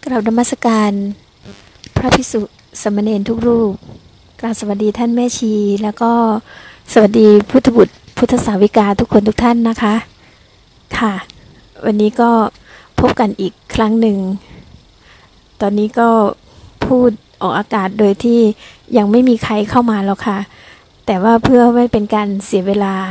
กราบนมัสการพระภิกษุสามเณรทุกรูปกราบสวัสดีท่านแม่ชีแล้วก็สวัสดีพุทธบุตรพุทธสาวิกาทุกคนทุกท่านนะคะค่ะวันนี้ก็พบกันอีกครั้งหนึ่งตอนนี้ก็พูดออกอากาศโดยที่ยังไม่มีใครเข้ามาหรอกค่ะแต่ว่าเพื่อไม่เป็นการเสียเวลา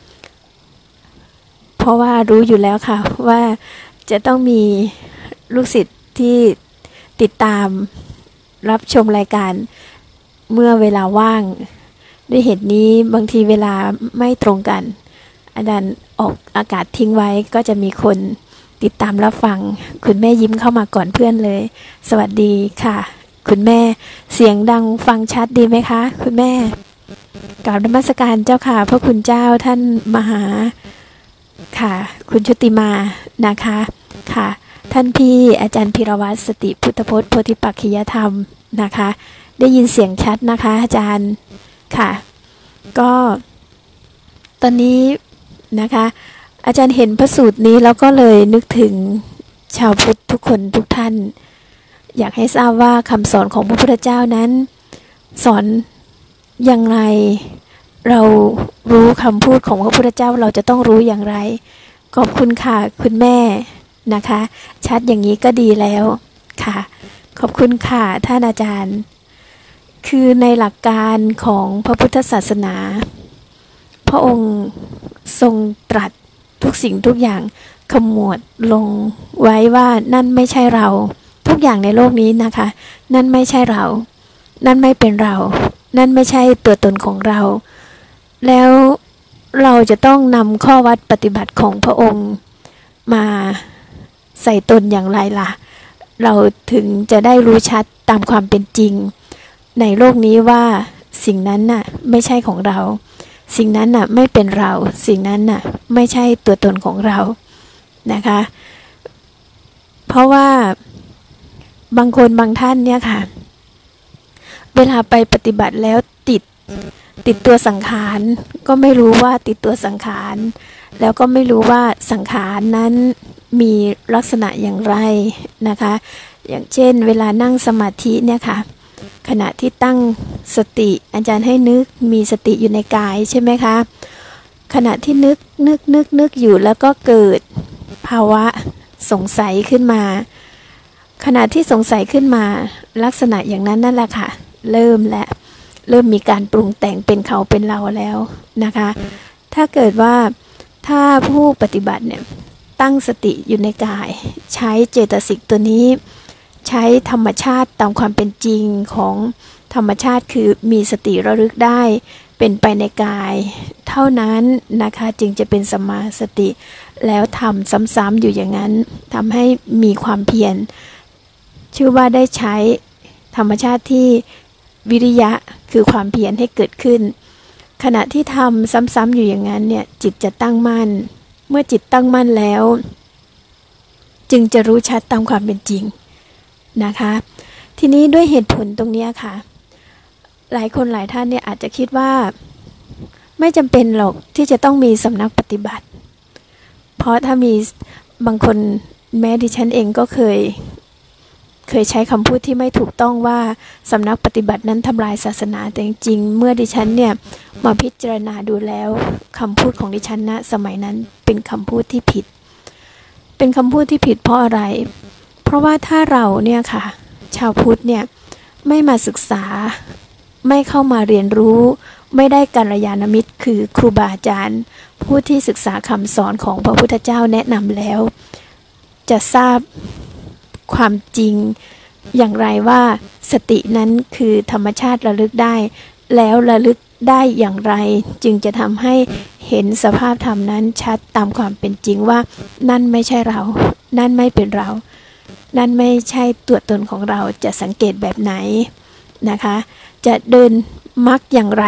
เพราะว่ารู้อยู่แล้วค่ะว่าจะต้องมีลูกศิษย์ที่ติดตามรับชมรายการเมื่อเวลาว่างด้วยเหตุนี้บางทีเวลาไม่ตรงกันอาจารย์ออกอากาศทิ้งไว้ก็จะมีคนติดตามรับฟังคุณแม่ยิ้มเข้ามาก่อนเพื่อนเลยสวัสดีค่ะคุณแม่เสียงดังฟังชัดดีไหมคะคุณแม่กราบนมัสการเจ้าค่ะพระคุณเจ้าท่านมหาค่ะคุณชุติมานะคะค่ะท่านพี่อาจารย์พิรวัตรสติพุทธพจน์โพธิปักขิยธรรมนะคะได้ยินเสียงชัดนะคะอาจารย์ค่ะก็ตอนนี้นะคะอาจารย์เห็นพระสูตรนี้แล้วก็เลยนึกถึงชาวพุทธทุกคนทุกท่านอยากให้ทราบว่าคำสอนของพระพุทธเจ้านั้นสอนอย่างไรเรารู้คำพูดของพระพุทธเจ้าเราจะต้องรู้อย่างไรขอบคุณค่ะคุณแม่นะคะชัดอย่างนี้ก็ดีแล้วค่ะขอบคุณค่ะท่านอาจารย์คือในหลักการของพระพุทธศาสนาพระองค์ทรงตรัสทุกสิ่งทุกอย่างขมวดลงไว้ว่านั่นไม่ใช่เราทุกอย่างในโลกนี้นะคะนั่นไม่ใช่เรานั่นไม่เป็นเรานั่นไม่ใช่ตัวตนของเราแล้วเราจะต้องนำข้อวัดปฏิบัติของพระองค์มาใส่ตนอย่างไรล่ะเราถึงจะได้รู้ชัดตามความเป็นจริงในโลกนี้ว่าสิ่งนั้นน่ะไม่ใช่ของเราสิ่งนั้นน่ะไม่เป็นเราสิ่งนั้นน่ะไม่ใช่ตัวตนของเรานะคะเพราะว่าบางคนบางท่านเนี่ยค่ะเวลาไปปฏิบัติแล้วติดตัวสังขารก็ไม่รู้ว่าติดตัวสังขารแล้วก็ไม่รู้ว่าสังขารนั้นมีลักษณะอย่างไรนะคะอย่างเช่นเวลานั่งสมาธิเนี่ยค่ะขณะที่ตั้งสติอาจารย์ให้นึกมีสติอยู่ในกายใช่ไหมคะขณะที่นึกอยู่แล้วก็เกิดภาวะสงสัยขึ้นมาขณะที่สงสัยขึ้นมาลักษณะอย่างนั้นนั่นแหละค่ะเริ่มมีการปรุงแต่งเป็นเขาเป็นเราแล้วนะคะถ้าเกิดว่าถ้าผู้ปฏิบัติเนี่ยตั้งสติอยู่ในกายใช้เจตสิกตัวนี้ใช้ธรรมชาติตามความเป็นจริงของธรรมชาติคือมีสติระลึกได้เป็นไปในกายเท่านั้นนะคะจึงจะเป็นสัมมาสติแล้วทำซ้ำๆอยู่อย่างนั้นทำให้มีความเพียรชื่อว่าได้ใช้ธรรมชาติที่วิริยะคือความเพียรให้เกิดขึ้นขณะที่ทำซ้ำๆอยู่อย่างนั้นเนี่ยจิตจะตั้งมั่นเมื่อจิตตั้งมั่นแล้วจึงจะรู้ชัดตามความเป็นจริงนะคะทีนี้ด้วยเหตุผลตรงนี้ค่ะหลายคนหลายท่านเนี่ยอาจจะคิดว่าไม่จำเป็นหรอกที่จะต้องมีสำนักปฏิบัติเพราะถ้ามีบางคนแม้ดิฉันเองก็เคยใช้คำพูดที่ไม่ถูกต้องว่าสำนักปฏิบัตินั้นทำลายศาสนาแต่จริงๆเมื่อดิฉันเนี่ยมาพิจารณาดูแล้วคำพูดของดิฉันณสมัยนั้นเป็นคำพูดที่ผิดเป็นคำพูดที่ผิดเพราะอะไรเพราะว่าถ้าเราเนี่ยค่ะชาวพุทธเนี่ยไม่มาศึกษาไม่เข้ามาเรียนรู้ไม่ได้กัลยาณมิตรคือครูบาอาจารย์ผู้ที่ศึกษาคำสอนของพระพุทธเจ้าแนะนำแล้วจะทราบความจริงอย่างไรว่าสตินั้นคือธรรมชาติระลึกได้แล้วระลึกได้อย่างไรจึงจะทำให้เห็นสภาพธรรมนั้นชัดตามความเป็นจริงว่านั่นไม่ใช่เรานั่นไม่เป็นเรานั่นไม่ใช่ตัวตนของเราจะสังเกตแบบไหนนะคะจะเดินมรรคอย่างไร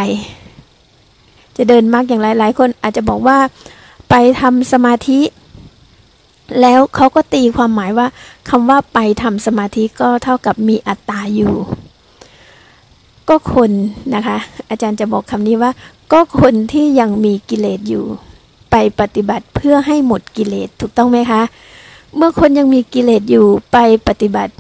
หลายคนอาจจะบอกว่าไปทำสมาธิแล้วเขาก็ตีความหมายว่าคำว่าไปทำสมาธิก็เท่ากับมีอัตตาอยู่ก็คนนะคะอาจารย์จะบอกคำนี้ว่าก็คนที่ยังมีกิเลสอยู่ไปปฏิบัติเพื่อให้หมดกิเลสถูกต้องไหมคะ เมื่อคนยังมีกิเลสอยู่ไปปฏิบัติ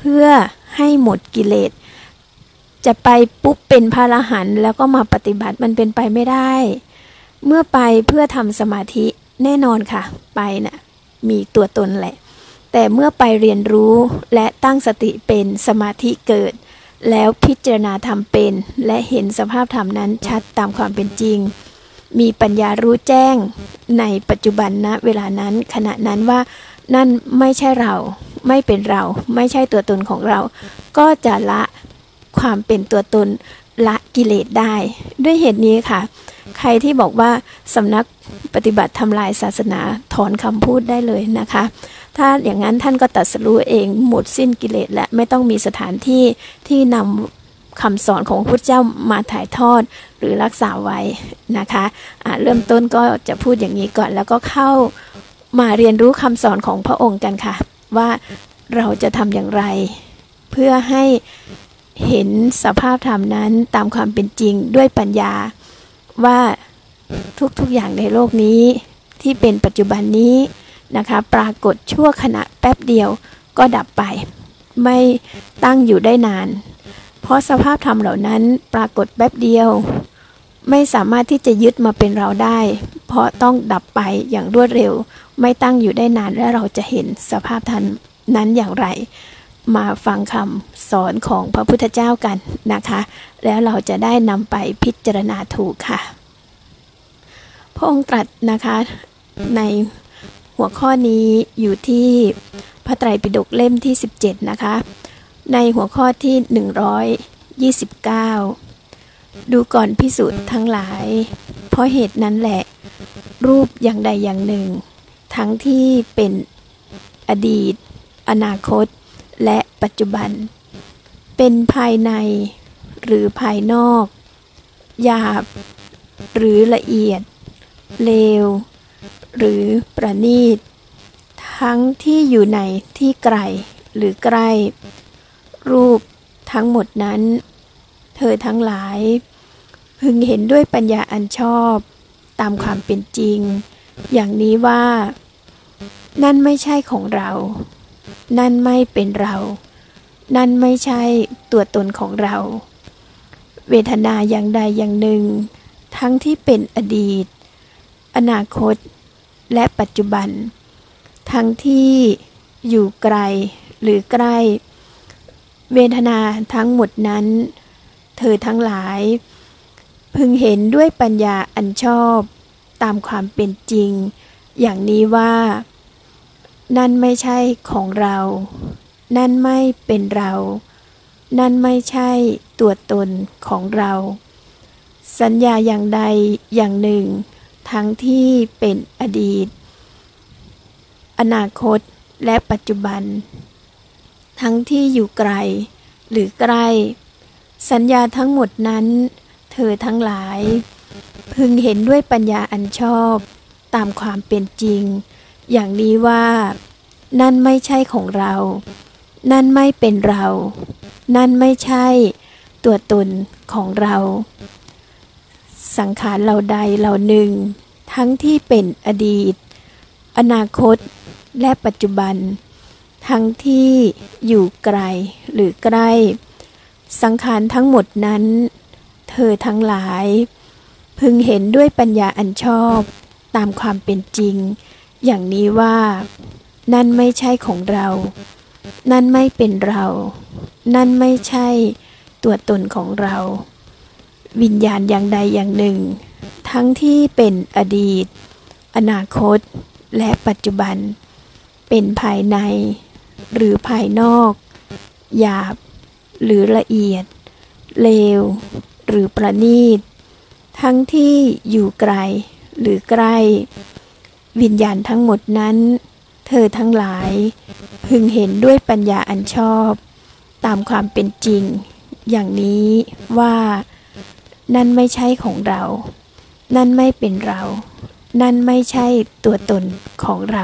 เพื่อให้หมดกิเลสจะไปปุ๊บเป็นพระอรหันต์แล้วก็มาปฏิบัติมันเป็นไปไม่ได้เมื่อไปเพื่อทำสมาธิแน่นอนค่ะไปน่ะมีตัวตนแหละแต่เมื่อไปเรียนรู้และตั้งสติเป็นสมาธิเกิดแล้วพิจารณาธรรมเป็นและเห็นสภาพธรรมนั้นชัดตามความเป็นจริงมีปัญญารู้แจ้งในปัจจุบันณเวลานั้นขณะนั้นว่านั่นไม่ใช่เราไม่เป็นเราไม่ใช่ตัวตนของเราก็จะละความเป็นตัวตนละกิเลสได้ด้วยเหตุนี้ค่ะใครที่บอกว่าสำนักปฏิบัติทำลายศาสนาถอนคำพูดได้เลยนะคะถ้าอย่างนั้นท่านก็ตรัสรู้เองหมดสิ้นกิเลสและไม่ต้องมีสถานที่ที่นำคำสอนของพระพุทธเจ้ามาถ่ายทอดหรือรักษาไว้นะคะเริ่มต้นก็จะพูดอย่างนี้ก่อนแล้วก็เข้ามาเรียนรู้คำสอนของพระองค์กันค่ะว่าเราจะทำอย่างไรเพื่อให้เห็นสภาพธรรมนั้นตามความเป็นจริงด้วยปัญญาว่าทุกๆอย่างในโลกนี้ที่เป็นปัจจุบันนี้นะคะปรากฏชั่วขณะแป๊บเดียวก็ดับไปไม่ตั้งอยู่ได้นานเพราะสภาพธรรมเหล่านั้นปรากฏแป๊บเดียวไม่สามารถที่จะยึดมาเป็นเราได้เพราะต้องดับไปอย่างรวดเร็วไม่ตั้งอยู่ได้นานและเราจะเห็นสภาพธรรมนั้นอย่างไรมาฟังคำสอนของพระพุทธเจ้ากันนะคะแล้วเราจะได้นำไปพิจารณาถูกค่ะพระองค์ตรัสนะคะในหัวข้อนี้อยู่ที่พระไตรปิฎกเล่มที่17นะคะในหัวข้อที่129ดูก่อนภิกษุทั้งหลายเพราะเหตุนั้นแหละรูปอย่างใดอย่างหนึ่งทั้งที่เป็นอดีตอนาคตและปัจจุบันเป็นภายในหรือภายนอกหยาบหรือละเอียดเลวหรือประณีตทั้งที่อยู่ในที่ไกลหรือใกล้รูปทั้งหมดนั้นเธอทั้งหลายพึงเห็นด้วยปัญญาอันชอบตามความเป็นจริงอย่างนี้ว่านั่นไม่ใช่ของเรานั่นไม่เป็นเรานั่นไม่ใช่ตัวตนของเราเวทนาอย่างใดอย่างหนึ่งทั้งที่เป็นอดีตอนาคตและปัจจุบันทั้งที่อยู่ไกลหรือใกล้เวทนาทั้งหมดนั้นเธอทั้งหลายพึงเห็นด้วยปัญญาอันชอบตามความเป็นจริงอย่างนี้ว่านั่นไม่ใช่ของเรานั่นไม่เป็นเรานั่นไม่ใช่ตัวตนของเราสัญญาอย่างใดอย่างหนึ่งทั้งที่เป็นอดีตอนาคตและปัจจุบันทั้งที่อยู่ไกลหรือใกล้สัญญาทั้งหมดนั้นเธอทั้งหลายพึงเห็นด้วยปัญญาอันชอบตามความเป็นจริงอย่างนี้ว่านั่นไม่ใช่ของเรานั่นไม่เป็นเรานั่นไม่ใช่ตัวตนของเราสังขารเหล่าใดเหล่าหนึ่งทั้งที่เป็นอดีตอนาคตและปัจจุบันทั้งที่อยู่ไกลหรือใกล้สังขารทั้งหมดนั้นเธอทั้งหลายพึงเห็นด้วยปัญญาอันชอบตามความเป็นจริงอย่างนี้ว่านั่นไม่ใช่ของเรานั่นไม่เป็นเรานั่นไม่ใช่ตัวตนของเราวิญญาณอย่างใดอย่างหนึ่งทั้งที่เป็นอดีตอนาคตและปัจจุบันเป็นภายในหรือภายนอกหยาบหรือละเอียดเลวหรือประณีตทั้งที่อยู่ไกลหรือใกล้วิญญาณทั้งหมดนั้นเธอทั้งหลายพึงเห็นด้วยปัญญาอันชอบตามความเป็นจริงอย่างนี้ว่านั่นไม่ใช่ของเรานั่นไม่เป็นเรานั่นไม่ใช่ตัวตนของเรา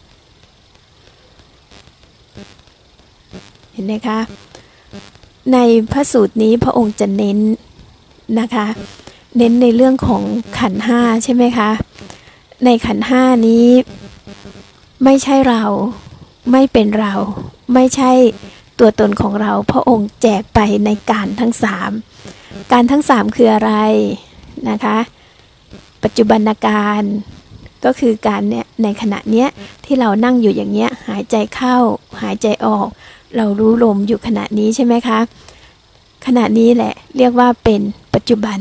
เห็นไหมคะในพระสูตรนี้พระองค์จะเน้นนะคะเน้นในเรื่องของขันธ์ห้าใช่ไหมคะในขันธ์ห้านี้ไม่ใช่เราไม่เป็นเราไม่ใช่ตัวตนของเราพระองค์แจกไปในการทั้งสามการทั้งสามคืออะไรนะคะปัจจุบันการก็คือการเนี่ยในขณะเนี้ยที่เรานั่งอยู่อย่างเนี้ยหายใจเข้าหายใจออกเรารู้ลมอยู่ขณะนี้ใช่ไหมคะขณะนี้แหละเรียกว่าเป็นปัจจุบัน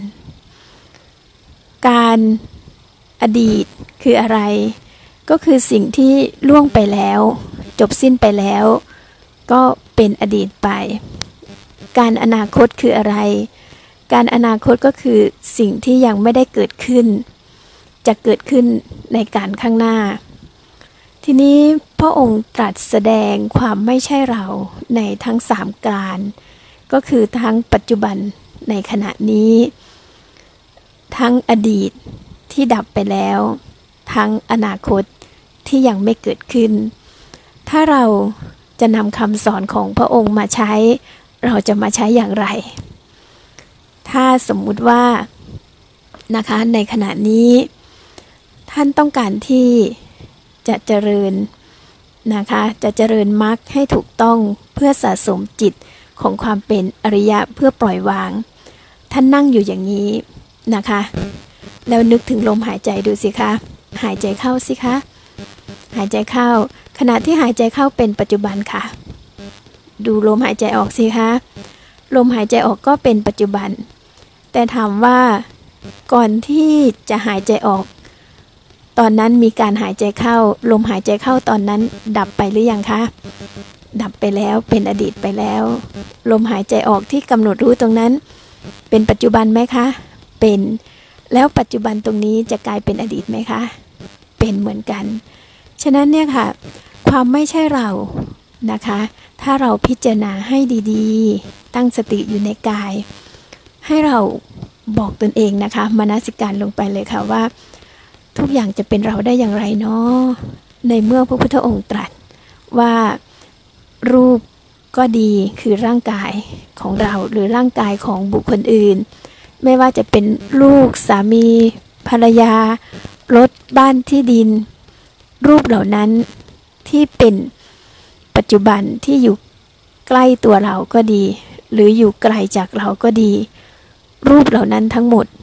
การอดีตคืออะไรก็คือสิ่งที่ล่วงไปแล้วจบสิ้นไปแล้วก็เป็นอดีตไปการอนาคตคืออะไรการอนาคตก็คือสิ่งที่ยังไม่ได้เกิดขึ้นจะเกิดขึ้นในการข้างหน้าทีนี้พระองค์ตรัสแสดงความไม่ใช่เราในทั้งสามการก็คือทั้งปัจจุบันในขณะนี้ทั้งอดีตที่ดับไปแล้วทั้งอนาคตที่ยังไม่เกิดขึ้นถ้าเราจะนำคำสอนของพระองค์มาใช้เราจะมาใช้อย่างไรถ้าสมมุติว่านะคะในขณะนี้ท่านต้องการที่จะเจริญนะคะจะเจริญมรรคให้ถูกต้องเพื่อสะสมจิตของความเป็นอริยะเพื่อปล่อยวางท่านนั่งอยู่อย่างนี้นะคะแล้วนึกถึงลมหายใจดูสิคะหายใจเข้าสิคะหายใจเข้าขณะที่หายใจเข้าเป็นปัจจุบันค่ะดูลมหายใจออกสิคะลมหายใจออกก็เป็นปัจจุบันแต่ถามว่าก่อนที่จะหายใจออกตอนนั้นมีการหายใจเข้าลมหายใจเข้าตอนนั้นดับไปหรือยังคะดับไปแล้วเป็นอดีตไปแล้วลมหายใจออกที่กำหนดรู้ตรงนั้นเป็นปัจจุบันไหมคะเป็นแล้วปัจจุบันตรงนี้จะกลายเป็นอดีตไหมคะเป็นเหมือนกันฉะนั้นเนี่ยค่ะความไม่ใช่เรานะคะถ้าเราพิจารณาให้ดีๆตั้งสติอยู่ในกายให้เราบอกตนเองนะคะมนสิการลงไปเลยค่ะว่าทุกอย่างจะเป็นเราได้อย่างไรเนาะในเมื่อพระพุทธองค์ตรัสว่ารูปก็ดีคือร่างกายของเราหรือร่างกายของบุคคลอื่นไม่ว่าจะเป็นลูกสามีภรรยารถบ้านที่ดินรูปเหล่านั้นที่เป็นปัจจุบันที่อยู่ใกล้ตัวเราก็ดีหรืออยู่ไกลจากเราก็ดีรูปเหล่านั้นทั้งหมด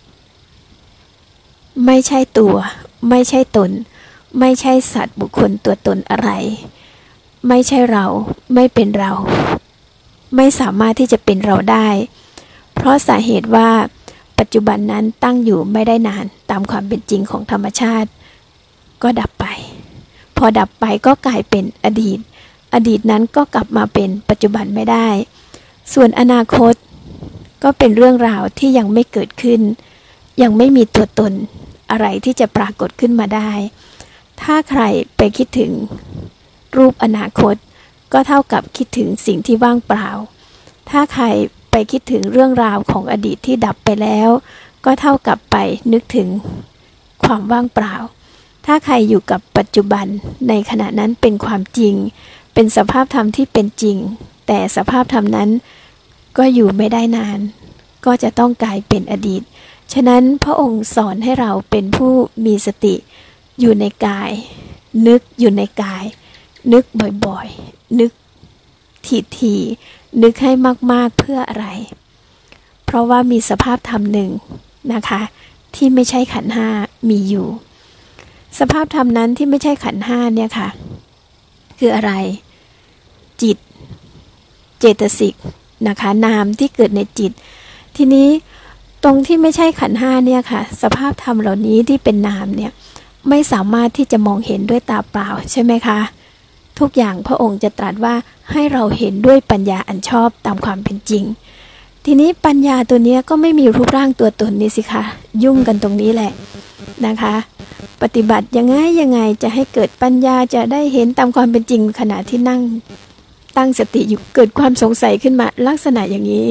ไม่ใช่ตัวไม่ใช่ตนไม่ใช่สัตว์บุคคลตัวตนอะไรไม่ใช่เราไม่เป็นเราไม่สามารถที่จะเป็นเราได้เพราะสาเหตุว่าปัจจุบันนั้นตั้งอยู่ไม่ได้นานตามความเป็นจริงของธรรมชาติก็ดับไปพอดับไปก็กลายเป็นอดีตอดีตนั้นก็กลับมาเป็นปัจจุบันไม่ได้ส่วนอนาคตก็เป็นเรื่องราวที่ยังไม่เกิดขึ้นยังไม่มีตัวตนอะไรที่จะปรากฏขึ้นมาได้ถ้าใครไปคิดถึงรูปอนาคตก็เท่ากับคิดถึงสิ่งที่ว่างเปล่าถ้าใครไปคิดถึงเรื่องราวของอดีตที่ดับไปแล้วก็เท่ากับไปนึกถึงความว่างเปล่าถ้าใครอยู่กับปัจจุบันในขณะนั้นเป็นความจริงเป็นสภาพธรรมที่เป็นจริงแต่สภาพธรรมนั้นก็อยู่ไม่ได้นานก็จะต้องกลายเป็นอดีตฉะนั้นพระองค์สอนให้เราเป็นผู้มีสติอยู่ในกายนึกอยู่ในกายนึกบ่อยๆนึกทีๆนึกให้มากๆเพื่ออะไรเพราะว่ามีสภาพธรรมหนึ่งนะคะที่ไม่ใช่ขันธ์ห้ามีอยู่สภาพธรรมนั้นที่ไม่ใช่ขันธ์ห้าเนี่ยค่ะคืออะไรจิตเจตสิกนะคะนามที่เกิดในจิตทีนี้ตรงที่ไม่ใช่ขันธ์ห้าเนี่ยค่ะสภาพธรรมเหล่านี้ที่เป็นนามเนี่ยไม่สามารถที่จะมองเห็นด้วยตาเปล่าใช่ไหมคะทุกอย่างพระองค์จะตรัสว่าให้เราเห็นด้วยปัญญาอันชอบตามความเป็นจริงทีนี้ปัญญาตัวนี้ก็ไม่มีรูปร่างตัวตนนี่สิคะยุ่งกันตรงนี้แหละนะคะปฏิบัติยังไงจะให้เกิดปัญญาจะได้เห็นตามความเป็นจริงขณะที่นั่งตั้งสติอยู่เกิดความสงสัยขึ้นมาลักษณะอย่างนี้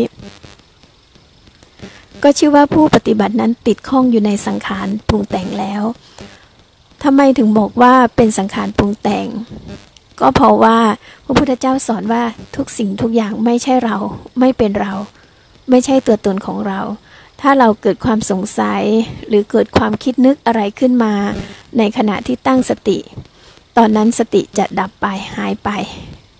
ก็ชื่อว่าผู้ปฏิบัตินั้นติดข้องอยู่ในสังขารปรุงแต่งแล้วทำไมถึงบอกว่าเป็นสังขารปรุงแต่งก็เพราะว่าพระพุทธเจ้าสอนว่าทุกสิ่งทุกอย่างไม่ใช่เราไม่เป็นเราไม่ใช่ตัวตนของเราถ้าเราเกิดความสงสัยหรือเกิดความคิดนึกอะไรขึ้นมาในขณะที่ตั้งสติตอนนั้นสติจะดับไปหายไป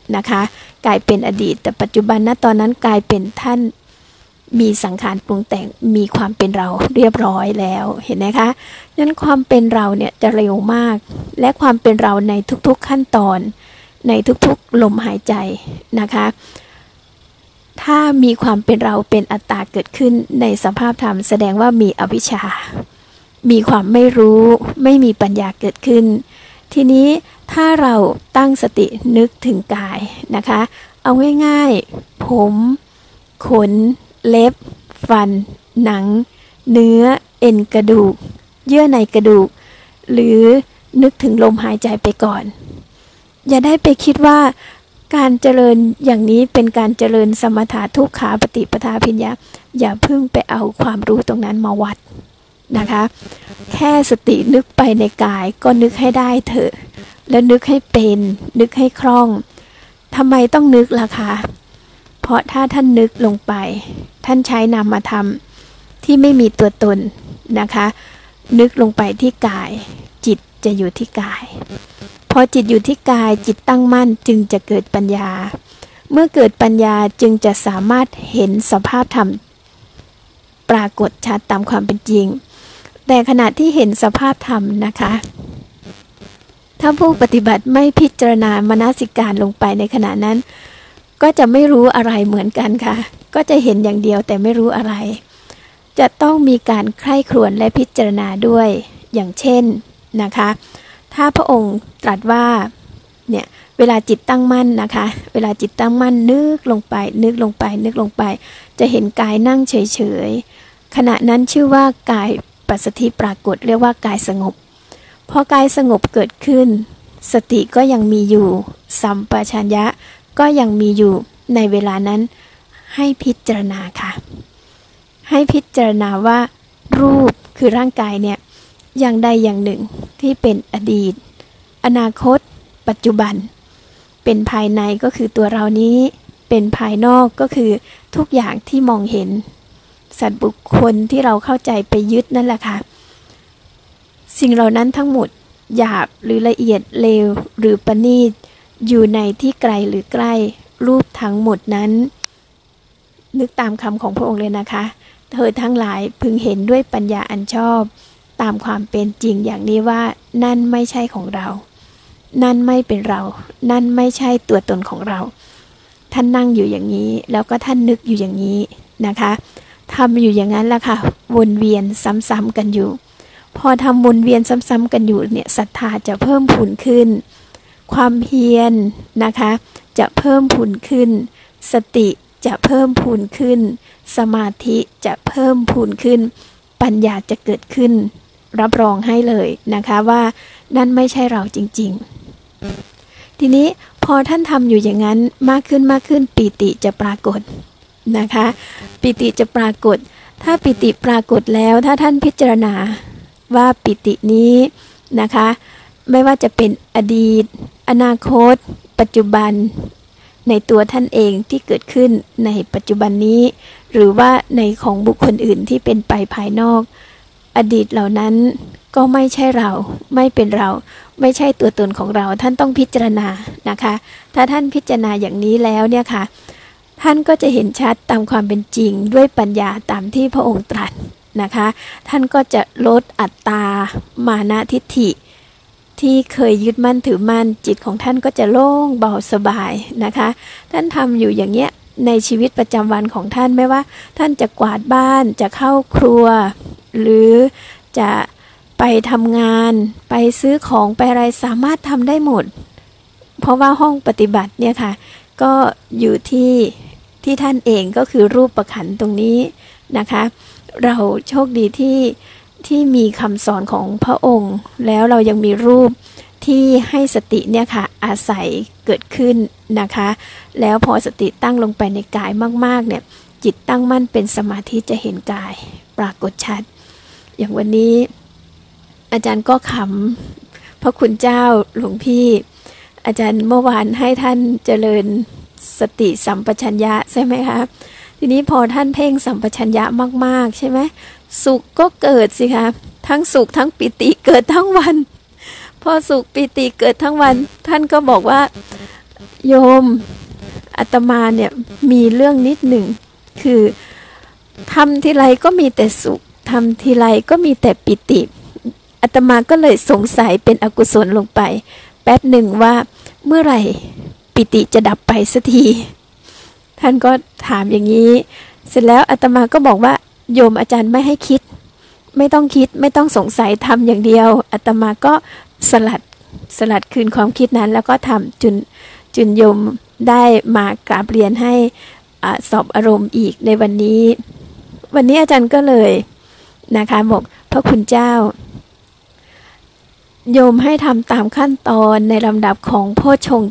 นะคะกลายเป็นอดีตแต่ปัจจุบันณตอนนั้นกลายเป็นท่านมีสังขารปรุงแต่งมีความเป็นเราเรียบร้อยแล้วเห็นไหมคะนั้นความเป็นเราเนี่ยจะเร็วมากและความเป็นเราในทุกๆขั้นตอนในทุกๆลมหายใจนะคะถ้ามีความเป็นเราเป็นอัตตาเกิดขึ้นในสภาพธรรมแสดงว่ามีอวิชชามีความไม่รู้ไม่มีปัญญาเกิดขึ้นทีนี้ถ้าเราตั้งสตินึกถึงกายนะคะเอาง่ายๆผมขนเล็บฟันหนังเนื้อเอ็นกระดูกเยื่อในกระดูกหรือนึกถึงลมหายใจไปก่อนอย่าได้ไปคิดว่าการเจริญอย่างนี้เป็นการเจริญสมถะทุกขาปฏิปทาภิญญาอย่าเพิ่งไปเอาความรู้ตรงนั้นมาวัดนะคะแค่สตินึกไปในกายก็นึกให้ได้เถอะแล้วนึกให้เป็นนึกให้คล่องทำไมต้องนึกล่ะคะเพราะถ้าท่านนึกลงไปท่านใช้นามธรรมที่ไม่มีตัวตนนะคะนึกลงไปที่กายจิตจะอยู่ที่กายพอจิตอยู่ที่กายจิตตั้งมั่นจึงจะเกิดปัญญาเมื่อเกิดปัญญาจึงจะสามารถเห็นสภาพธรรมปรากฏชัดตามความเป็นจริงแต่ขณะที่เห็นสภาพธรรมนะคะถ้าผู้ปฏิบัติไม่พิจารณามนสิการลงไปในขณะนั้นก็จะไม่รู้อะไรเหมือนกันค่ะก็จะเห็นอย่างเดียวแต่ไม่รู้อะไรจะต้องมีการใคร่ครวญและพิจารณาด้วยอย่างเช่นนะคะถ้าพระองค์ตรัสว่าเนี่ยเวลาจิตตั้งมั่นนะคะเวลาจิตตั้งมั่นนึกลงไปนึกลงไปนึกลงไปจะเห็นกายนั่งเฉยๆขณะนั้นชื่อว่ากายปัสสัทธิปรากฏเรียกว่ากายสงบพอกายสงบเกิดขึ้นสติก็ยังมีอยู่สัมปชัญญะก็ยังมีอยู่ในเวลานั้นให้พิจารณาค่ะให้พิจารณาว่ารูปคือร่างกายเนี่ยอย่างใดอย่างหนึ่งที่เป็นอดีตอนาคตปัจจุบันเป็นภายในก็คือตัวเรานี้เป็นภายนอกก็คือทุกอย่างที่มองเห็นสัตว์บุคคลที่เราเข้าใจไปยึดนั่นแหละค่ะสิ่งเหล่านั้นทั้งหมดหยาบหรือละเอียดเลวหรือประณีตอยู่ในที่ไกลหรือใกล้รูปทั้งหมดนั้นนึกตามคำของพระองค์เลยนะคะเธอทั้งหลายพึงเห็นด้วยปัญญาอันชอบตามความเป็นจริงอย่างนี้ว่านั่นไม่ใช่ของเรานั่นไม่เป็นเรานั่นไม่ใช่ตัวตนของเราท่านนั่งอยู่อย่างนี้แล้วก็ท่านนึกอยู่อย่างนี้นะคะทำอยู่อย่างนั้นแหละค่ะวนเวียนซ้ำๆกันอยู่พอทำวนเวียนซ้ำๆกันอยู่เนี่ยศรัทธาจะเพิ่มพูนขึ้นความเพียรนะคะจะเพิ่มพูนขึ้นสติจะเพิ่มพูนขึ้นสมาธิจะเพิ่มพูนขึ้นปัญญาจะเกิดขึ้นรับรองให้เลยนะคะว่านั่นไม่ใช่เราจริงๆทีนี้พอท่านทำอยู่อย่างนั้นมากขึ้นปิติจะปรากฏนะคะปิติจะปรากฏถ้าปิติปรากฏแล้วถ้าท่านพิจารณาว่าปิตินี้นะคะไม่ว่าจะเป็นอดีตอนาคตปัจจุบันในตัวท่านเองที่เกิดขึ้นในปัจจุบันนี้หรือว่าในของบุคคลอื่นที่เป็นไปภายนอกอดีตเหล่านั้นก็ไม่ใช่เราไม่เป็นเราไม่ใช่ตัวตนของเราท่านต้องพิจารณานะคะถ้าท่านพิจารณาอย่างนี้แล้วเนี่ยค่ะท่านก็จะเห็นชัดตามความเป็นจริงด้วยปัญญาตามที่พระองค์ตรัสนะคะท่านก็จะลดอัตตามานะทิฏฐิที่เคยยึดมั่นถือมั่นจิตของท่านก็จะโล่งเบาสบายนะคะท่านทำอยู่อย่างเงี้ยในชีวิตประจำวันของท่านไม่ว่าท่านจะกวาดบ้านจะเข้าครัวหรือจะไปทำงานไปซื้อของไปอะไรสามารถทำได้หมดเพราะว่าห้องปฏิบัติเนี่ยค่ะก็อยู่ที่ท่านเองก็คือรูปขันธ์ตรงนี้นะคะเราโชคดีที่มีคำสอนของพระองค์แล้วเรายังมีรูปที่ให้สติเนี่ยค่ะอาศัยเกิดขึ้นนะคะแล้วพอสติตั้งลงไปในกายมากๆเนี่ยจิตตั้งมั่นเป็นสมาธิจะเห็นกายปรากฏชัดอย่างวันนี้อาจารย์ก็ขำพระคุณเจ้าหลวงพี่อาจารย์เมื่อวานให้ท่านเจริญสติสัมปชัญญะใช่ไหมคะทีนี้พอท่านเพ่งสัมปชัญญะมากๆใช่ไหมสุขก็เกิดสิคะทั้งสุขทั้งปิติเกิดทั้งวันพอสุขปิติเกิดทั้งวันท่านก็บอกว่าโยมอาตมาเนี่ยมีเรื่องนิดหนึ่งคือทำทีไรก็มีแต่สุขทำทีไรก็มีแต่ปิติอาตมาก็เลยสงสัยเป็นอกุศลลงไปแป๊บหนึ่งว่าเมื่อไหร่ปิติจะดับไปสักทีท่านก็ถามอย่างนี้เสร็จแล้วอาตมาก็บอกว่าโยมอาจารย์ไม่ให้คิดไม่ต้องคิดไม่ต้องสงสัยทำอย่างเดียวอาตมาก็สลัดคืนความคิดนั้นแล้วก็ทำจนโยมได้มากราบเรียนให้สอบอารมณ์อีกในวันนี้อาจารย์ก็เลยนะคะบอกพระคุณเจ้าโยมให้ทำตามขั้นตอนในลำดับของโพชฌงค์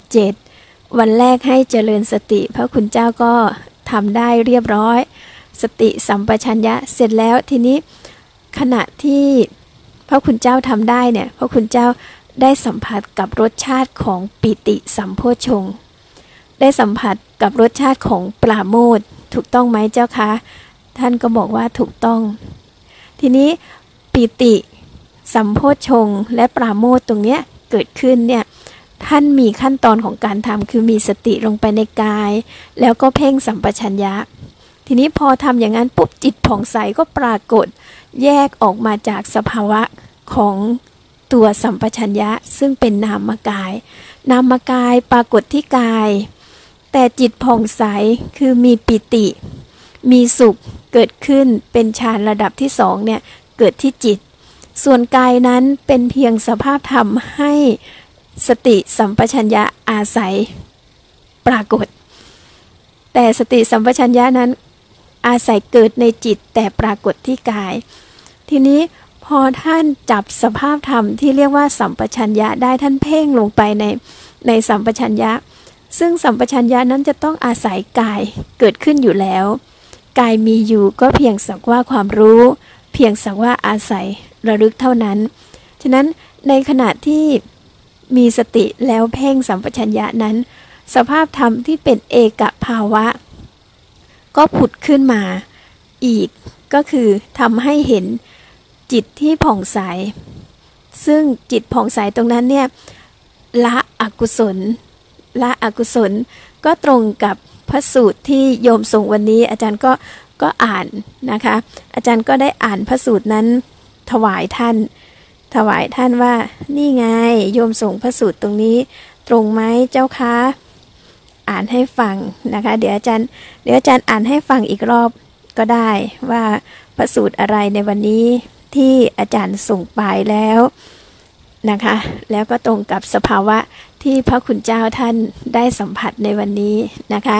7วันแรกให้เจริญสติพระคุณเจ้าก็ทำได้เรียบร้อยสติสัมปชัญญะเสร็จแล้วทีนี้ขณะที่พระคุณเจ้าทำได้เนี่ยพระคุณเจ้าได้สัมผัสกับรสชาติของปิติสัมโพชฌงค์ได้สัมผัสกับรสชาติของปราโมทย์ถูกต้องไหมเจ้าคะท่านก็บอกว่าถูกต้องทีนี้ปิติสัมโพชฌงค์และปราโมทย์ตรงเนี้ยเกิดขึ้นเนี่ยท่านมีขั้นตอนของการทำคือมีสติลงไปในกายแล้วก็เพ่งสัมปชัญญะทีนี้พอทำอย่างนั้นปุ๊บจิตผ่องใสก็ปรากฏแยกออกมาจากสภาวะของตัวสัมปชัญญะซึ่งเป็นนามกายปรากฏที่กายแต่จิตผ่องใสคือมีปิติมีสุขเกิดขึ้นเป็นฌานระดับที่2เนี่ยเกิดที่จิตส่วนกายนั้นเป็นเพียงสภาพธรรมให้สติสัมปชัญญะอาศัยปรากฏแต่สติสัมปชัญญะนั้นอาศัยเกิดในจิตแต่ปรากฏที่กายทีนี้พอท่านจับสภาพธรรมที่เรียกว่าสัมปชัญญะได้ท่านเพ่งลงไปในสัมปชัญญะซึ่งสัมปชัญญะนั้นจะต้องอาศัยกายเกิดขึ้นอยู่แล้วกายมีอยู่ก็เพียงสักว่าความรู้เพียงสักว่าอาศัยระลึกเท่านั้นฉะนั้นในขณะที่มีสติแล้วเพ่งสัมปชัญญะนั้นสภาพธรรมที่เป็นเอกภาวะก็ผุดขึ้นมาอีกก็คือทำให้เห็นจิตที่ผ่องใสซึ่งจิตผ่องใสตรงนั้นเนี่ยละอกุศลก็ตรงกับพระสูตรที่โยมส่งวันนี้อาจารย์ก็อ่านนะคะอาจารย์ก็ได้อ่านพระสูตรนั้นถวายท่านว่านี่ไงโยมส่งพระสูตรตรงนี้ตรงไหมเจ้าคะอ่านให้ฟังนะคะเดี๋ยวอาจารย์อ่านให้ฟังอีกรอบก็ได้ว่าพระสูตรอะไรในวันนี้ที่อาจารย์ส่งไปแล้วนะคะแล้วก็ตรงกับสภาวะที่พระคุณเจ้าท่านได้สัมผัสในวันนี้นะคะ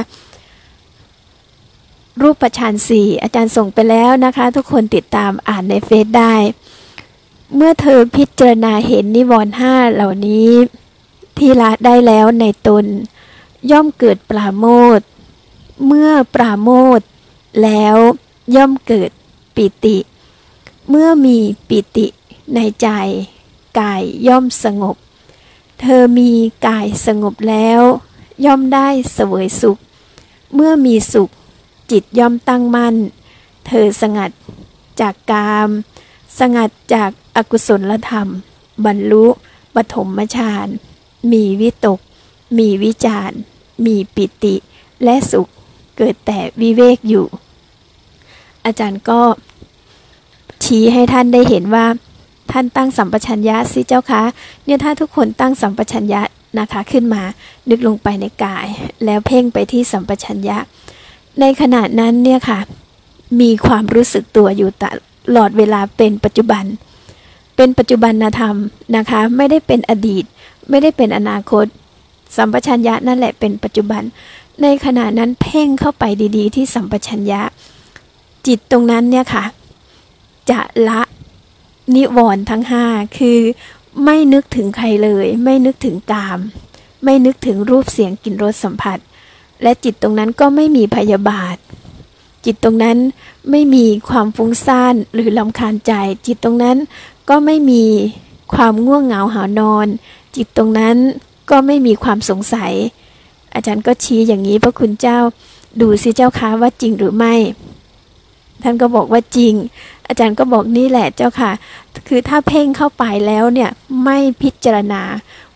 รูปฌาน4อาจารย์ส่งไปแล้วนะคะทุกคนติดตามอ่านในเฟซได้เมื่อเธอพิจารณาเห็นนิวรณ์5เหล่านี้ที่ละได้แล้วในตนย่อมเกิดปราโมทย์เมื่อปราโมทย์แล้วย่อมเกิดปิติเมื่อมีปิติในใจกายย่อมสงบเธอมีกายสงบแล้วย่อมได้เสวยสุขเมื่อมีสุขจิตย่อมตั้งมั่นเธอสงัดจากกามสงัดจากอกุศลธรรมบรรลุปฐมฌานมีวิตกมีวิจารมีปิติและสุขเกิดแต่วิเวกอยู่อาจารย์ก็ชี้ให้ท่านได้เห็นว่าท่านตั้งสัมปชัญญะสิเจ้าคะเนี่ยถ้าทุกคนตั้งสัมปชัญญะนะคะขึ้นมานึกลงไปในกายแล้วเพ่งไปที่สัมปชัญญะในขณะนั้นเนี่ยค่ะมีความรู้สึกตัวอยู่ตลอดเวลาเป็นปัจจุบันธรรมนะคะไม่ได้เป็นอดีตไม่ได้เป็นอนาคตสัมปชัญญะนั่นแหละเป็นปัจจุบันในขณะนั้นเพ่งเข้าไปดีๆที่สัมปชัญญะจิตตรงนั้นเนี่ยค่ะจะละนิวรณ์ทั้ง5คือไม่นึกถึงใครเลยไม่นึกถึงกามไม่นึกถึงรูปเสียงกลิ่นรสสัมผัสและจิตตรงนั้นก็ไม่มีพยาบาทจิตตรงนั้นไม่มีความฟุ้งซ่านหรือรำคาญใจจิตตรงนั้นก็ไม่มีความง่วงเหงาหานอนจิตตรงนั้นก็ไม่มีความสงสัยอาจารย์ก็ชี้อย่างนี้พระคุณเจ้าดูสิเจ้าคะว่าจริงหรือไม่ท่านก็บอกว่าจริงอาจารย์ก็บอกนี่แหละเจ้าค่ะคือถ้าเพ่งเข้าไปแล้วเนี่ยไม่พิจารณา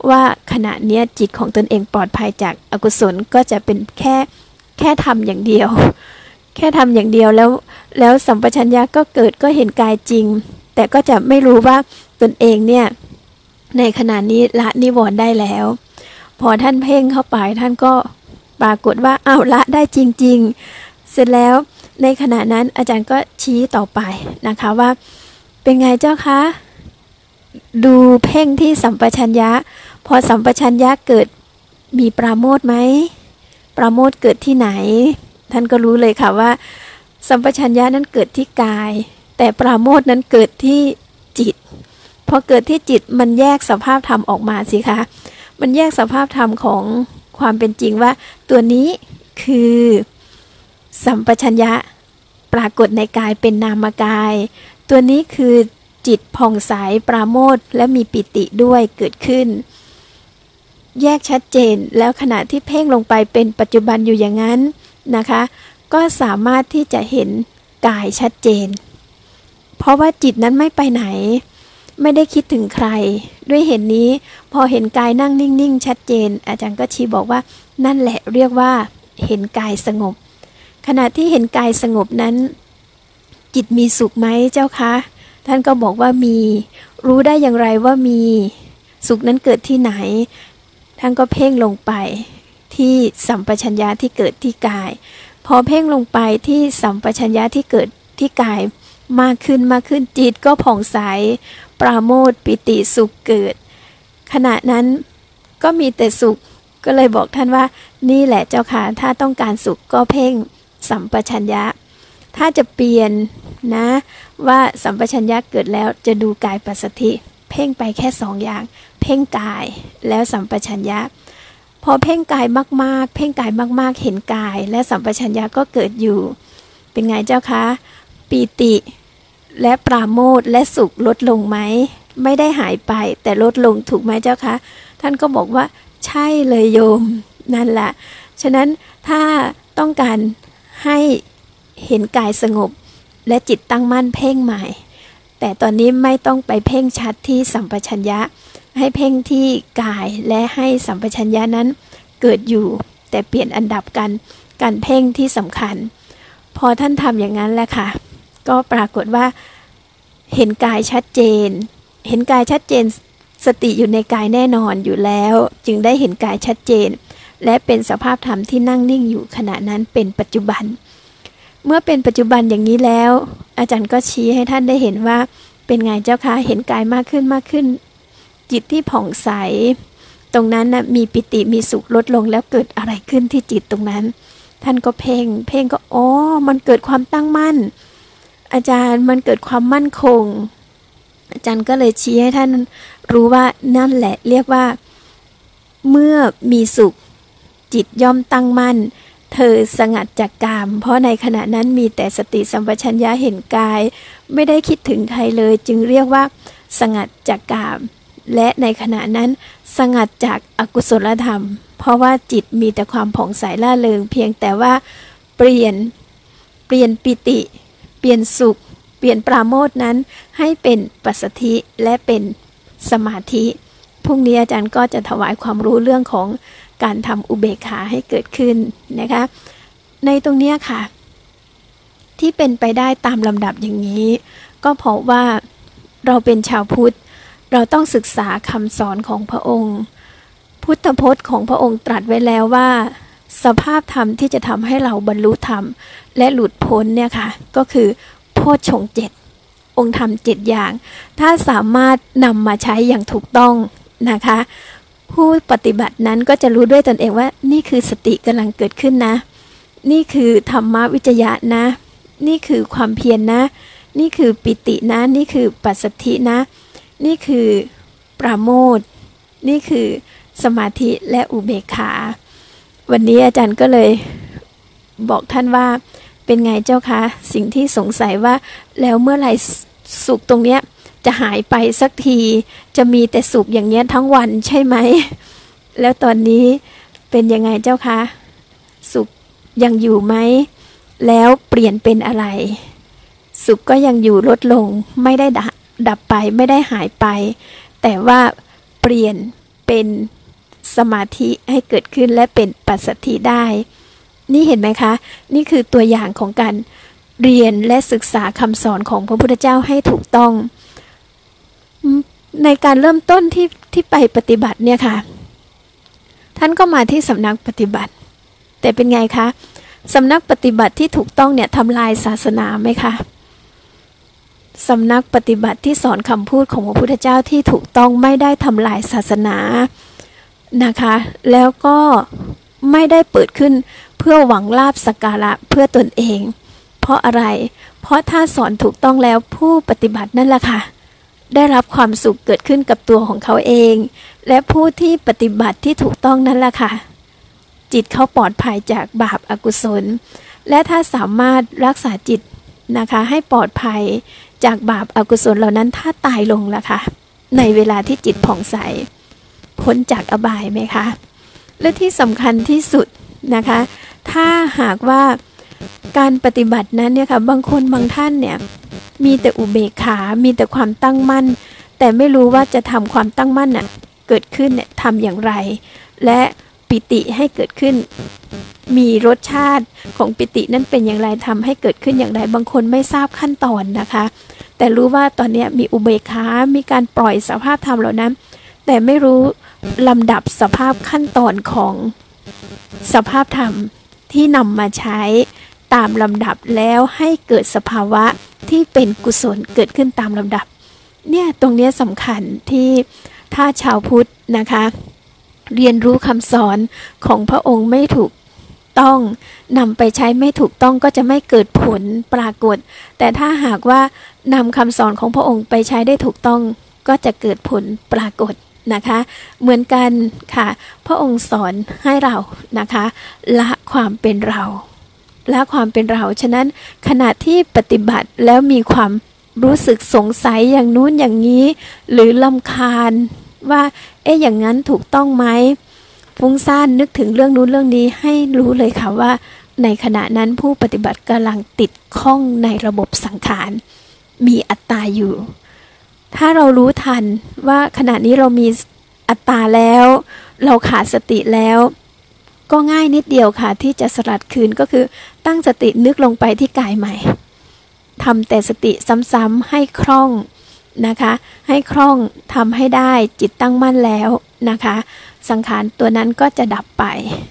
ว่าขณะเนี้ยจิตของตนเองปลอดภัยจากอกุศลก็จะเป็นแค่ทำอย่างเดียวแค่ทำอย่างเดียวแล้วสัมปชัญญะก็เกิดก็เห็นกายจริงแต่ก็จะไม่รู้ว่าตนเองเนี่ยในขณะนี้ละนิวรณ์ได้แล้วพอท่านเพ่งเข้าไปท่านก็ปรากฏว่าอ้าวละได้จริงๆเสร็จแล้วในขณะนั้นอาจารย์ก็ชี้ต่อไปนะคะว่าเป็นไงเจ้าคะดูเพ่งที่สัมปชัญญะพอสัมปชัญญะเกิดมีปราโมทย์ไหมปราโมทย์เกิดที่ไหนท่านก็รู้เลยค่ะว่าสัมปชัญญะนั้นเกิดที่กายแต่ปราโมทย์นั้นเกิดที่จิตพอเกิดที่จิตมันแยกสภาพธรรมออกมาสิคะมันแยกสภาพธรรมของความเป็นจริงว่าตัวนี้คือสัมปชัญญะปรากฏในกายเป็นนามกายตัวนี้คือจิตผ่องใสปราโมทย์และมีปิติด้วยเกิดขึ้นแยกชัดเจนแล้วขณะที่เพ่งลงไปเป็นปัจจุบันอยู่อย่างนั้นนะคะก็สามารถที่จะเห็นกายชัดเจนเพราะว่าจิตนั้นไม่ไปไหนไม่ได้คิดถึงใครด้วยเหตุนี้พอเห็นกายนั่งนิ่งๆชัดเจนอาจารย์ก็ชี้บอกว่านั่นแหละเรียกว่าเห็นกายสงบขณะที่เห็นกายสงบนั้นจิตมีสุขไหมเจ้าคะท่านก็บอกว่ามีรู้ได้อย่างไรว่ามีสุขนั้นเกิดที่ไหนท่านก็เพ่งลงไปที่สัมปชัญญะที่เกิดที่กายพอเพ่งลงไปที่สัมปชัญญะที่เกิดที่กายมากขึ้นจิตก็ผ่องใสปราโมทย์ปิติสุขเกิดขณะนั้นก็มีแต่สุขก็เลยบอกท่านว่านี่แหละเจ้าค่ะถ้าต้องการสุขก็เพ่งสัมปชัญญะถ้าจะเปลี่ยนนะว่าสัมปชัญญะเกิดแล้วจะดูกายปัสสัทธิเพ่งไปแค่2 อย่างเพ่งกายแล้วสัมปชัญญะพอเพ่งกายมากๆเพ่งกายมากๆเห็นกายและสัมปชัญญะก็เกิดอยู่เป็นไงเจ้าคะปีติและปราโมทย์และสุขลดลงไหมไม่ได้หายไปแต่ลดลงถูกไหมเจ้าคะท่านก็บอกว่าใช่เลยโยมนั่นแหละฉะนั้นถ้าต้องการให้เห็นกายสงบและจิตตั้งมั่นเพ่งใหม่แต่ตอนนี้ไม่ต้องไปเพ่งชัดที่สัมปชัญญะให้เพ่งที่กายและให้สัมปชัญญะนั้นเกิดอยู่แต่เปลี่ยนอันดับกันการเพ่งที่สำคัญพอท่านทำอย่างนั้นแหละค่ะก็ปรากฏว่าเห็นกายชัดเจนเห็นกายชัดเจนสติอยู่ในกายแน่นอนอยู่แล้วจึงได้เห็นกายชัดเจนและเป็นสภาพธรรมที่นั่งนิ่งอยู่ขณะนั้นเป็นปัจจุบันเมื่อเป็นปัจจุบันอย่างนี้แล้วอาจารย์ก็ชี้ให้ท่านได้เห็นว่าเป็นไงเจ้าคะเห็นกายมากขึ้นจิตที่ผ่องใสตรงนั้นนะมีปิติมีสุขลดลงแล้วเกิดอะไรขึ้นที่จิตตรงนั้นท่านก็เพ่งก็มันเกิดความตั้งมั่นอาจารย์มันเกิดความมั่นคงอาจารย์ก็เลยชี้ให้ท่านรู้ว่านั่นแหละเรียกว่าเมื่อมีสุขจิตย่อมตั้งมั่นเธอสงัดจากกามเพราะในขณะนั้นมีแต่สติสัมปชัญญะเห็นกายไม่ได้คิดถึงใครเลยจึงเรียกว่าสงัดจากกามและในขณะนั้นสงัดจากอกุศลธรรมเพราะว่าจิตมีแต่ความผ่องใสล่าเริงเพียงแต่ว่าเปลี่ยนปิติเปลี่ยนสุขเปลี่ยนปราโมทย์นั้นให้เป็นปัสสัทธิและเป็นสมาธิพรุ่งนี้อาจารย์ก็จะถวายความรู้เรื่องของการทำอุเบกขาให้เกิดขึ้นนะคะในตรงนี้ค่ะที่เป็นไปได้ตามลำดับอย่างนี้ก็เพราะว่าเราเป็นชาวพุทธเราต้องศึกษาคำสอนของพระองค์พุทธพจน์ของพระองค์ตรัสไว้แล้วว่าสภาพธรรมที่จะทำให้เราบรรลุธรรมและหลุดพ้นเนี่ยค่ะก็คือโพชฌงค์ 7องค์ธรรม7อย่างถ้าสามารถนำมาใช้อย่างถูกต้องนะคะผู้ปฏิบัตินั้นก็จะรู้ด้วยตนเองว่านี่คือสติกำลังเกิดขึ้นนะนี่คือธรรมวิจยะนะนี่คือความเพียรนะนี่คือปิตินะนี่คือปัสสัทธินะนี่คือปราโมทย์นี่คือสมาธิและอุเบกขาวันนี้อาจารย์ก็เลยบอกท่านว่าเป็นไงเจ้าคะสิ่งที่สงสัยว่าแล้วเมื่อไหร่สุขตรงเนี้ยจะหายไปสักทีจะมีแต่สุขอย่างเงี้ยทั้งวันใช่ไหมแล้วตอนนี้เป็นยังไงเจ้าคะสุขยังอยู่ไหมแล้วเปลี่ยนเป็นอะไรสุขก็ยังอยู่ลดลงไม่ได้ดับไปไม่ได้หายไปแต่ว่าเปลี่ยนเป็นสมาธิให้เกิดขึ้นและเป็นปัสสัทธิได้นี่เห็นไหมคะนี่คือตัวอย่างของการเรียนและศึกษาคำสอนของพระพุทธเจ้าให้ถูกต้องในการเริ่มต้นที่ไปปฏิบัติเนี่ยค่ะท่านก็มาที่สำนักปฏิบัติแต่เป็นไงคะสำนักปฏิบัติที่ถูกต้องเนี่ยทำลายศาสนาไหมคะสำนักปฏิบัติที่สอนคำพูดของพระพุทธเจ้าที่ถูกต้องไม่ได้ทำลายศาสนานะคะแล้วก็ไม่ได้เปิดขึ้นเพื่อหวังลาภสักการะเพื่อตนเองเพราะอะไรเพราะถ้าสอนถูกต้องแล้วผู้ปฏิบัตินั่นแหละค่ะได้รับความสุขเกิดขึ้นกับตัวของเขาเองและผู้ที่ปฏิบัติที่ถูกต้องนั่นแหละค่ะจิตเขาปลอดภัยจากบาปอกุศลและถ้าสามารถรักษาจิตนะคะให้ปลอดภัยจากบาปอกุศลเหล่านั้นถ้าตายลงล่ะค่ะในเวลาที่จิตผ่องใสพ้นจากอบายไหมคะและที่สำคัญที่สุดนะคะถ้าหากว่าการปฏิบัตินั้นเนี่ยค่ะบางคนบางท่านเนี่ยมีแต่อุเบกขามีแต่ความตั้งมั่นแต่ไม่รู้ว่าจะทำความตั้งมั่นน่ะเกิดขึ้นเนี่ยทำอย่างไรและปิติให้เกิดขึ้นมีรสชาติของปิตินั้นเป็นอย่างไรทำให้เกิดขึ้นอย่างไรบางคนไม่ทราบขั้นตอนนะคะแต่รู้ว่าตอนนี้มีอุเบกขามีการปล่อยสภาพธรรมเหล่านั้นแต่ไม่รู้ลำดับสภาพขั้นตอนของสภาพธรรมที่นำมาใช้ตามลำดับแล้วให้เกิดสภาวะที่เป็นกุศลเกิดขึ้นตามลำดับเนี่ยตรงนี้สำคัญที่ถ้าชาวพุทธนะคะเรียนรู้คำสอนของพระองค์ไม่ถูกต้องนำไปใช้ไม่ถูกต้องก็จะไม่เกิดผลปรากฏแต่ถ้าหากว่านำคำสอนของพระองค์ไปใช้ได้ถูกต้องก็จะเกิดผลปรากฏนะคะเหมือนกันค่ะพระองค์สอนให้เรานะคะละความเป็นเราละความเป็นเราฉะนั้นขณะที่ปฏิบัติแล้วมีความรู้สึกสงสัยอย่างนู้นอย่างนี้หรือรำคาญว่าอย่างนั้นถูกต้องไหมฟุ้งซ่านนึกถึงเรื่องนู้นเรื่องนี้ให้รู้เลยค่ะว่าในขณะนั้นผู้ปฏิบัติกำลังติดข้องในระบบสังขารมีอัตตาอยู่ถ้าเรารู้ทันว่าขณะนี้เรามีอัตตาแล้วเราขาดสติแล้วก็ง่ายนิดเดียวค่ะที่จะสลัดคืนก็คือตั้งสตินึกลงไปที่กายใหม่ทำแต่สติซ้ำๆให้คล่องนะคะให้คล่องทำให้ได้จิตตั้งมั่นแล้วนะคะสังขารตัวนั้นก็จะดับไป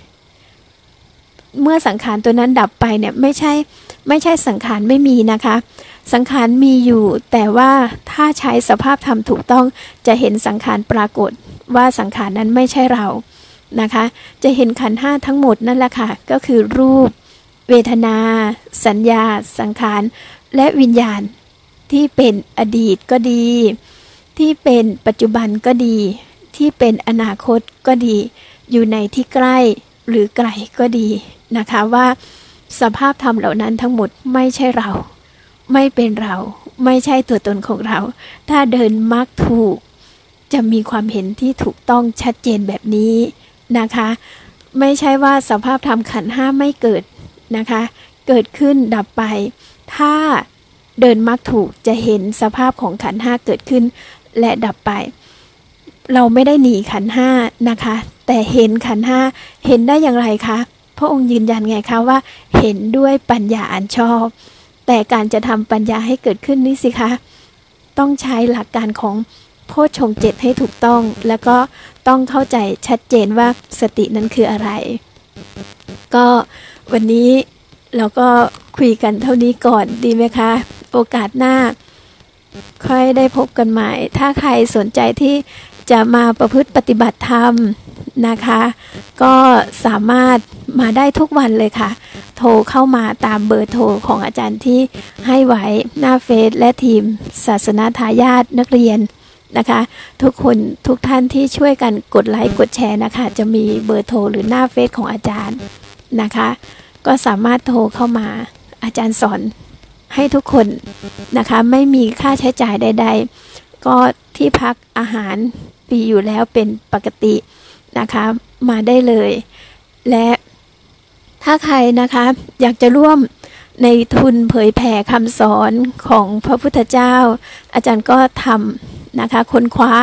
เมื่อสังขารตัวนั้นดับไปเนี่ยไม่ใช่สังขารไม่มีนะคะสังขารมีอยู่แต่ว่าถ้าใช้สภาพธรรมถูกต้องจะเห็นสังขารปรากฏว่าสังขารนั้นไม่ใช่เรานะคะจะเห็นขันธ์ห้าทั้งหมดนั่นแหละค่ะก็คือรูปเวทนาสัญญาสังขารและวิญญาณที่เป็นอดีตก็ดีที่เป็นปัจจุบันก็ดีที่เป็นอนาคตก็ดีอยู่ในที่ใกล้หรือไกลก็ดีนะคะว่าสภาพธรรมเหล่านั้นทั้งหมดไม่ใช่เราไม่เป็นเราไม่ใช่ตัวตนของเราถ้าเดินมรรคถูกจะมีความเห็นที่ถูกต้องชัดเจนแบบนี้นะคะไม่ใช่ว่าสภาพธรรมขันธ์ห้าไม่เกิดนะคะเกิดขึ้นดับไปถ้าเดินมรรคถูกจะเห็นสภาพของขันธ์ห้าเกิดขึ้นและดับไปเราไม่ได้หนีขันธ์ห้านะคะแต่เห็นขันธ์ห้าเห็นได้อย่างไรคะพระองค์ยืนยันไงคะว่าเห็นด้วยปัญญาอันชอบแต่การจะทำปัญญาให้เกิดขึ้นนี่สิคะต้องใช้หลักการของโพชฌงค์ 7ให้ถูกต้องแล้วก็ต้องเข้าใจชัดเจนว่าสตินั้นคืออะไรก็วันนี้เราก็คุยกันเท่านี้ก่อนดีไหมคะโอกาสหน้าค่อยได้พบกันใหม่ถ้าใครสนใจที่จะมาประพฤติปฏิบัติธรรมนะคะก็สามารถมาได้ทุกวันเลยค่ะโทรเข้ามาตามเบอร์โทรของอาจารย์ที่ให้ไว้หน้าเฟซและทีมศาสนาทายาทนักเรียนนะคะทุกคนทุกท่านที่ช่วยกันกดไลค์กดแชร์นะคะจะมีเบอร์โทรหรือหน้าเฟซของอาจารย์นะคะก็สามารถโทรเข้ามาอาจารย์สอนให้ทุกคนนะคะไม่มีค่าใช้จ่ายใดๆก็ที่พักอาหารฟรีอยู่แล้วเป็นปกตินะคะมาได้เลยและถ้าใครนะคะอยากจะร่วมในทุนเผยแผ่คำสอนของพระพุทธเจ้าอาจารย์ก็ทำนะคะค้นคว้า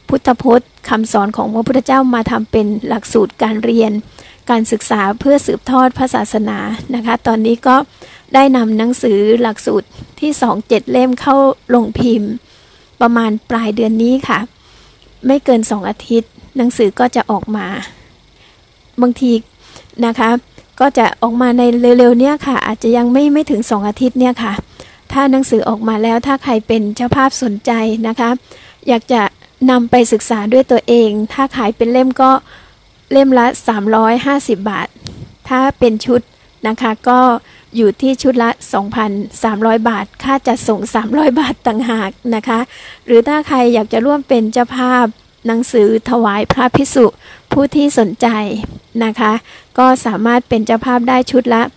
พุทธพจน์คำสอนของพระพุทธเจ้ามาทำเป็นหลักสูตรการเรียนการศึกษาเพื่อสืบทอดพระศาสนานะคะตอนนี้ก็ได้นำหนังสือหลักสูตรที่2 7 เล่มเข้าลงพิมพ์ประมาณปลายเดือนนี้ค่ะไม่เกิน2 อาทิตย์หนังสือก็จะออกมาบางทีนะคะก็จะออกมาในเร็วๆเนี้ยค่ะอาจจะยังไม่ถึง2 อาทิตย์เนี่ยค่ะถ้าหนังสือออกมาแล้วถ้าใครเป็นเจ้าภาพสนใจนะคะอยากจะนำไปศึกษาด้วยตัวเองถ้าขายเป็นเล่มก็เล่มละ350 บาทถ้าเป็นชุดนะคะก็อยู่ที่ชุดละ 2,300 บาทค่าจัดส่ง300 บาทต่างหากนะคะหรือถ้าใครอยากจะร่วมเป็นเจ้าภาพหนังสือถวายพระภิกษุผู้ที่สนใจนะคะก็สามารถเป็นเจ้าภาพได้ชุดละ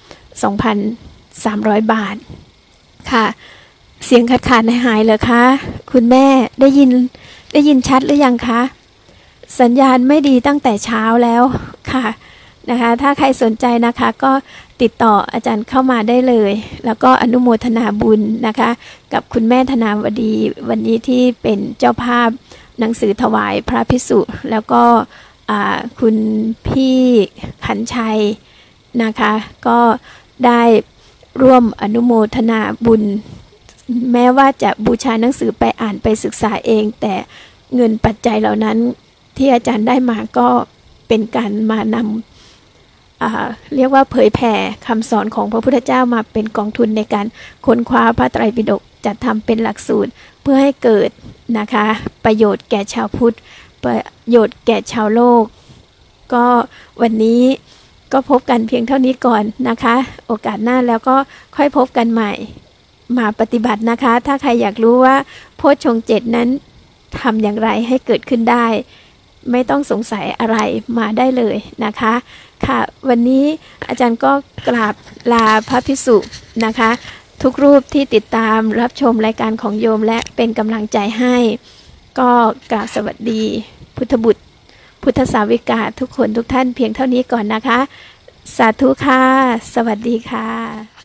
2,300 บาทค่ะเสียงขาดหายเลยคะคุณแม่ได้ยินชัดหรือยังคะสัญญาณไม่ดีตั้งแต่เช้าแล้วค่ะนะคะถ้าใครสนใจนะคะก็ติดต่ออาจารย์เข้ามาได้เลยแล้วก็อนุโมทนาบุญนะคะกับคุณแม่ธนาวดีวันนี้ที่เป็นเจ้าภาพหนังสือถวายพระภิกษุแล้วก็คุณพี่ขันชัยนะคะก็ได้ร่วมอนุโมทนาบุญแม้ว่าจะบูชาหนังสือไปอ่านไปศึกษาเองแต่เงินปัจจัยเหล่านั้นที่อาจารย์ได้มาก็เป็นการมานำเรียกว่าเผยแผ่คำสอนของพระพุทธเจ้ามาเป็นกองทุนในการค้นคว้าพระไตรปิฎกจัดทำเป็นหลักสูตรเพื่อให้เกิดนะคะประโยชน์แก่ชาวพุทธประโยชน์แก่ชาวโลกก็วันนี้ก็พบกันเพียงเท่านี้ก่อนนะคะโอกาสหน้าแล้วก็ค่อยพบกันใหม่มาปฏิบัตินะคะถ้าใครอยากรู้ว่าโพชฌงค์ 7นั้นทำอย่างไรให้เกิดขึ้นได้ไม่ต้องสงสัยอะไรมาได้เลยนะคะค่ะวันนี้อาจารย์ก็กราบลาพระภิกษุนะคะทุกรูปที่ติดตามรับชมรายการของโยมและเป็นกำลังใจให้ก็กราบสวัสดีพุทธบุตรพุทธสาวิกาทุกคนทุกท่านเพียงเท่านี้ก่อนนะคะสาธุค่ะสวัสดีค่ะ